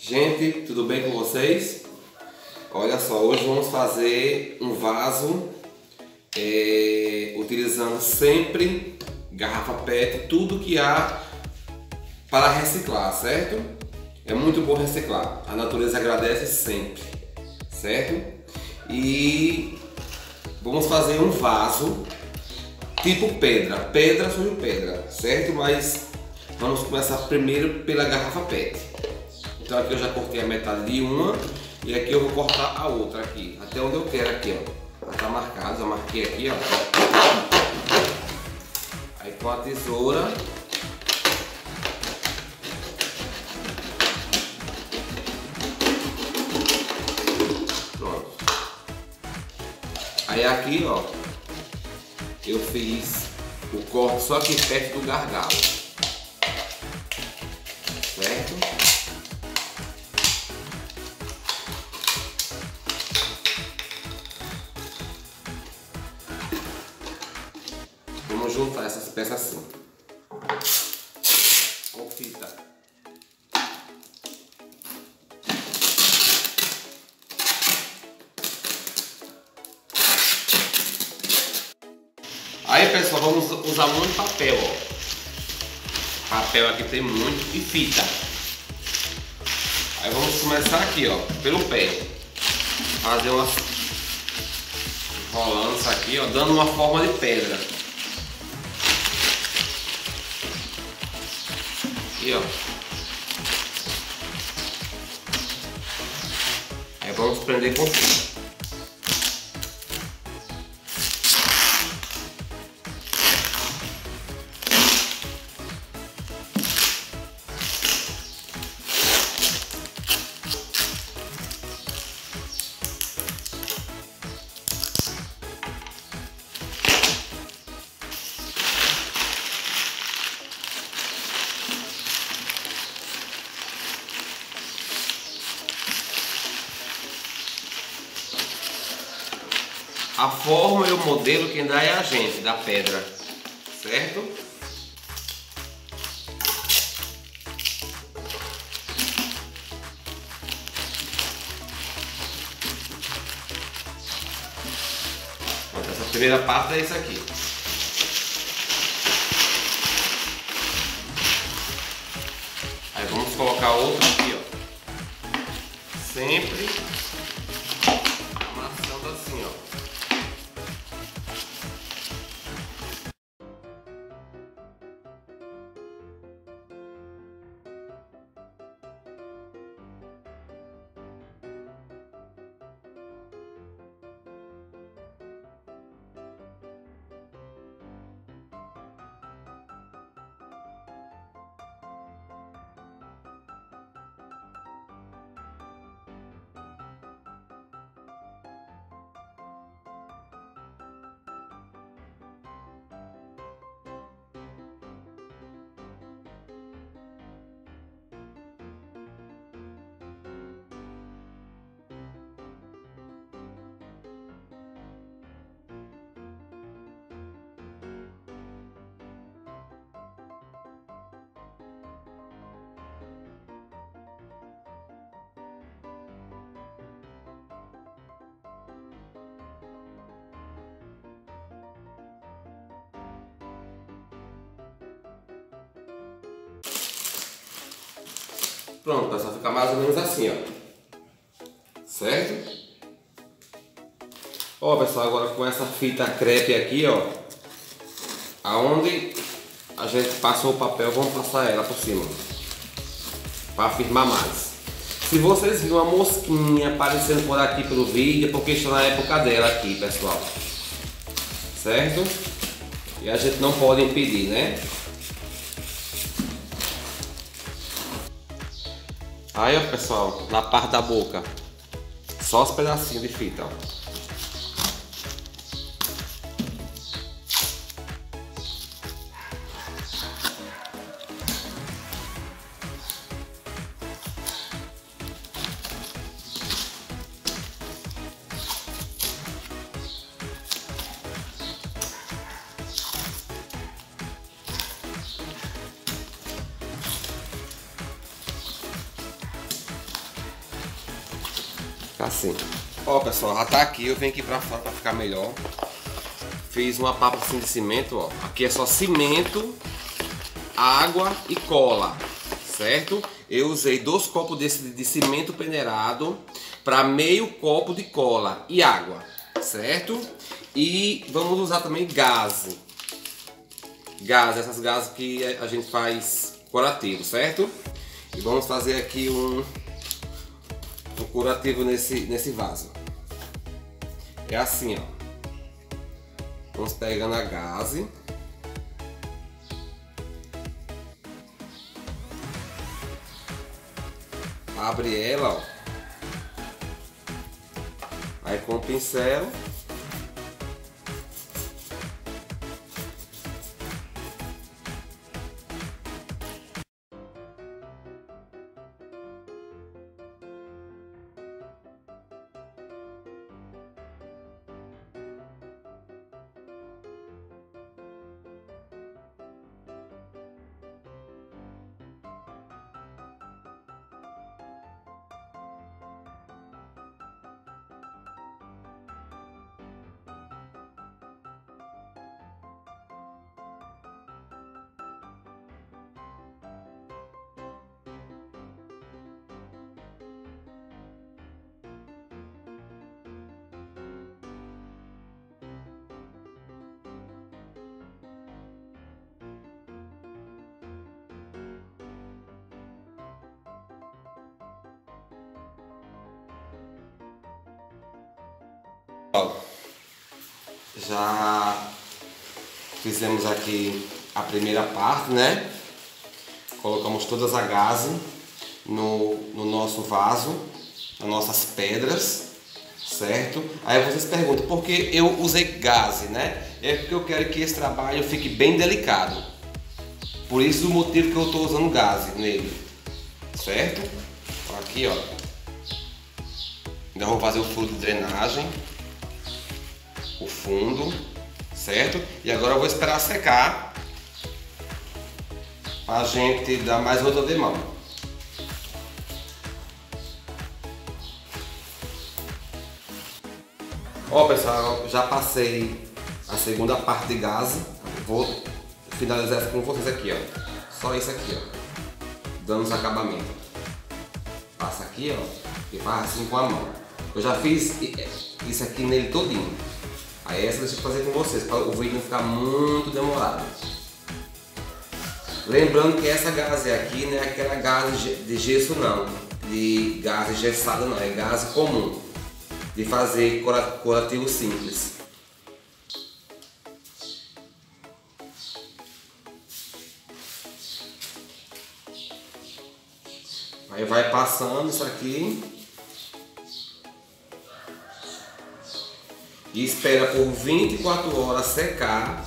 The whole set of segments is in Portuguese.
Gente, tudo bem com vocês? Olha só, hoje vamos fazer um vaso utilizando sempre garrafa PET, tudo que há para reciclar, certo? É muito bom reciclar, a natureza agradece sempre, certo? E vamos fazer um vaso tipo pedra sobre pedra, certo? Mas vamos começar primeiro pela garrafa PET. Então aqui eu já cortei a metade de uma e aqui eu vou cortar a outra aqui, até onde eu quero aqui, ó. Já tá marcado, já marquei aqui, ó. Aí com a tesoura pronto. Aí aqui, ó, eu fiz o corte só aqui perto do gargalo, certo? Vamos juntar essas peças assim, com fita. Aí pessoal, vamos usar muito papel, ó. Papel aqui tem muito e fita. Aí vamos começar aqui, ó, pelo pé. Fazer umas... rolando isso aqui, ó, dando uma forma de pedra. Aqui, ó. Aí vamos prender com fita. A forma e o modelo quem dá é a gente, da pedra, certo? Pronto, essa primeira parte é isso aqui. Aí vamos colocar outra aqui, ó. Sempre amassando assim, ó. Pronto, pessoal, fica mais ou menos assim, ó. Certo? Ó, pessoal, agora com essa fita crepe aqui, ó, aonde a gente passou o papel, vamos passar ela por cima, para firmar mais. Se vocês viram uma mosquinha aparecendo por aqui pelo vídeo, é porque está na época dela aqui, pessoal. Certo? E a gente não pode impedir, né? Aí, ó, pessoal, na parte da boca, só os pedacinhos de fita, ó. ficar assim. Ó, pessoal, já tá aqui, eu venho aqui pra fora pra ficar melhor. Fiz uma papa assim de cimento, ó. Aqui é só cimento, água e cola, certo? Eu usei 2 copos desse de cimento peneirado para meio copo de cola e água, certo? E vamos usar também gaze. Essas gases que a gente faz curativo, certo? E vamos fazer aqui um curativo nesse vaso. É assim, ó. Vamos pegando a gaze. Abre ela, ó. Aí com o pincel já fizemos aqui a primeira parte, né? Colocamos todas as gases no nosso vaso, nas nossas pedras, certo? Aí vocês perguntam por que eu usei gaze, né? É porque eu quero que esse trabalho fique bem delicado. Por isso o motivo que eu estou usando gaze nele, certo? Aqui, ó. Ainda vou fazer o furo de drenagem, o fundo, certo? E agora eu vou esperar secar para a gente dar mais outra demão. Ó, pessoal, já passei a segunda parte de gaze. Vou finalizar com vocês aqui, ó. Só isso aqui, ó. Dando os acabamentos. Passa aqui, ó, e faz assim com a mão. Eu já fiz isso aqui nele todinho. Aí essa deixa eu fazer com vocês, para o vídeo não ficar muito demorado. Lembrando que essa gaze aqui não é aquela gaze de gesso não, de gaze gessada não, é gaze comum, de fazer curativo simples. Aí vai passando isso aqui. E espera por 24 horas secar.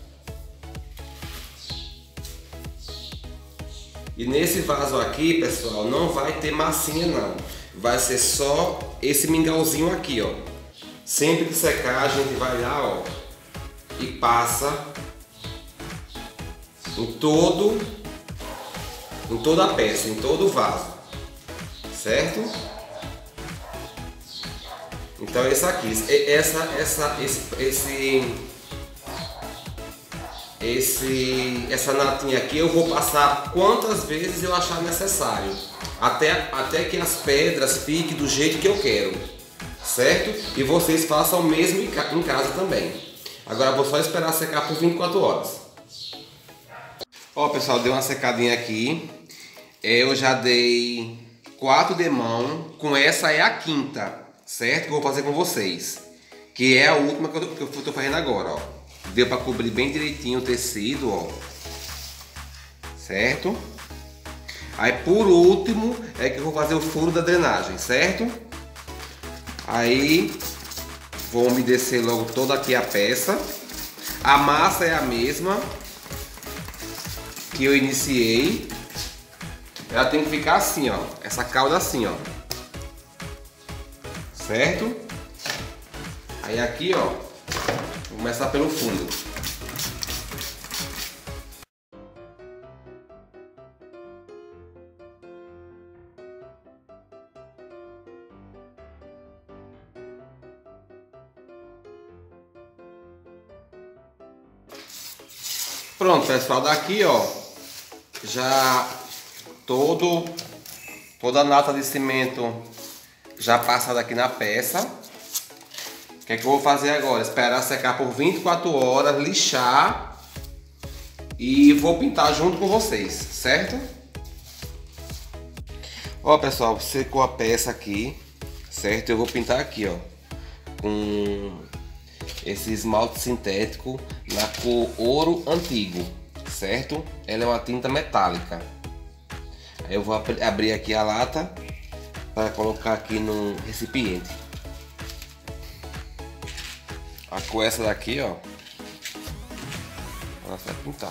E nesse vaso aqui, pessoal, não vai ter massinha não. Vai ser só esse mingauzinho aqui, ó. Sempre que secar, a gente vai lá, ó, e passa em toda a peça, em todo o vaso, certo? Então esse aqui, essa natinha aqui eu vou passar quantas vezes eu achar necessário, até que as pedras fiquem do jeito que eu quero, certo? E vocês façam o mesmo em casa também. Agora vou só esperar secar por 24 horas. Ó, pessoal, deu uma secadinha aqui. Eu já dei 4 demão, com essa é a quinta. Certo? Que eu vou fazer com vocês. Que é a última que eu estou fazendo agora, ó. Deu para cobrir bem direitinho o tecido, ó. Certo? Aí por último é que eu vou fazer o furo da drenagem, certo? Aí vou umedecer logo toda aqui a peça. A massa é a mesma que eu iniciei. Ela tem que ficar assim, ó. Essa cauda assim, ó. Certo? Aí aqui, ó, vou começar pelo fundo. Pronto, pessoal, daqui ó, já toda a nata de cimento já passada aqui na peça. O que é que eu vou fazer agora? Esperar secar por 24 horas, lixar e vou pintar junto com vocês, certo? Ó pessoal, secou a peça aqui, certo? Eu vou pintar aqui ó, com esse esmalte sintético na cor ouro antigo, certo? Ela é uma tinta metálica. Aí eu vou abrir aqui a lata para colocar aqui no recipiente. A cor essa daqui ó, ela vai pintar.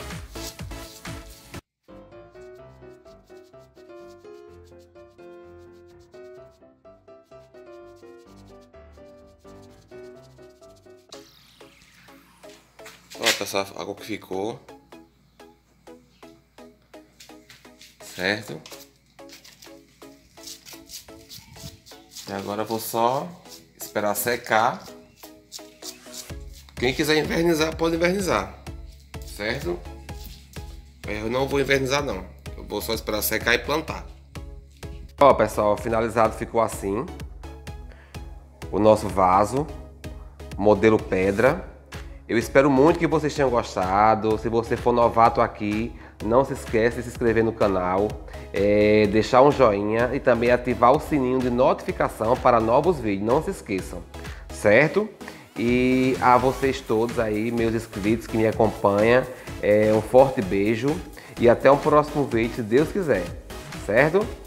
Ó pessoal, a cor que ficou, certo? E agora eu vou só esperar secar. Quem quiser invernizar pode invernizar, certo? Eu não vou invernizar não, eu vou só esperar secar e plantar. Ó pessoal, finalizado ficou assim o nosso vaso modelo pedra. Eu espero muito que vocês tenham gostado. Se você for novato aqui, não se esqueça de se inscrever no canal, deixar um joinha e também ativar o sininho de notificação para novos vídeos. Não se esqueçam, certo? E a vocês todos aí, meus inscritos que me acompanham, um forte beijo e até um próximo vídeo, se Deus quiser, certo?